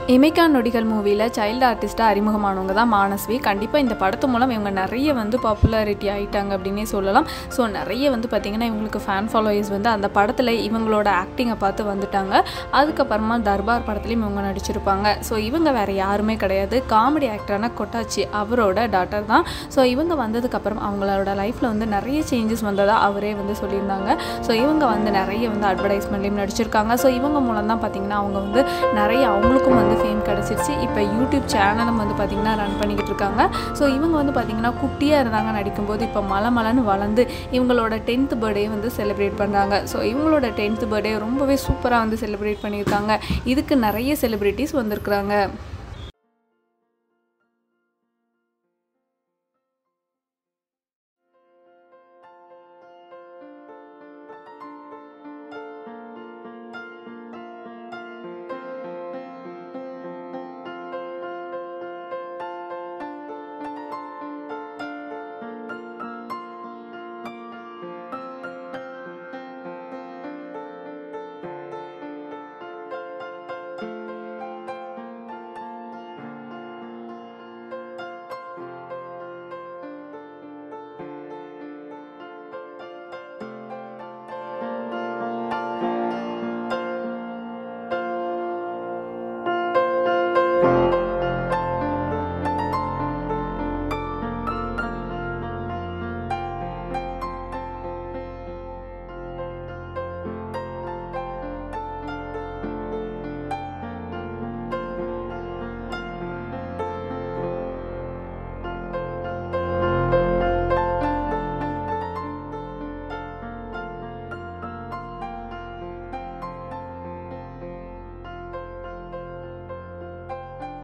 இமைக்கா நொடிகள் மூவியில் சைல்டு ஆர்டிஸ்ட்டாக அறிமுகமானவங்க தான் மானஸ்வி. கண்டிப்பாக இந்த படத்து மூலம் இவங்க நிறைய பாப்புலாரிட்டி ஆகிட்டாங்க அப்படின்னே சொல்லலாம். ஸோ நிறைய பார்த்திங்கன்னா இவங்களுக்கு ஃபேன் ஃபாலோயர்ஸ் அந்த படத்தில் இவங்களோட ஆக்டிங்கை பார்த்து வந்துட்டாங்க. அதுக்கப்புறமா தர்பார் படத்துலையும் இவங்க நடிச்சிருப்பாங்க. ஸோ இவங்க வேறு யாருமே கிடையாது, காமெடி ஆக்டரான கொட்டாச்சி அவரோட டாட்டர் தான். ஸோ இவங்க வந்ததுக்கப்புறம் அவங்களோட லைஃப்பில் நிறைய சேஞ்சஸ் வந்ததாக அவரே சொல்லியிருந்தாங்க. ஸோ இவங்க நிறைய அட்வர்டைஸ்மெண்ட்லேயும் நடிச்சிருக்காங்க. ஸோ இவங்க மூலம் தான் பார்த்திங்கன்னா அவங்க நிறைய அவங்களுக்கும் ஃபேம் கிடச்சிருச்சு. இப்போ யூடியூப் சேனலும் பார்த்திங்கன்னா ரன் பண்ணிக்கிட்டு இருக்காங்க. ஸோ இவங்க பார்த்திங்கன்னா குட்டியாக இருந்தாங்க நடிக்கும்போது, இப்போ மலன்னு வளர்ந்து இவங்களோட 10th பர்த்டே செலிப்ரேட் பண்ணுறாங்க. ஸோ இவங்களோட 10th பர்த்டே ரொம்பவே சூப்பராக செலிப்ரேட் பண்ணியிருக்காங்க. இதுக்கு நிறைய செலிப்ரிட்டிஸ் வந்திருக்கிறாங்க.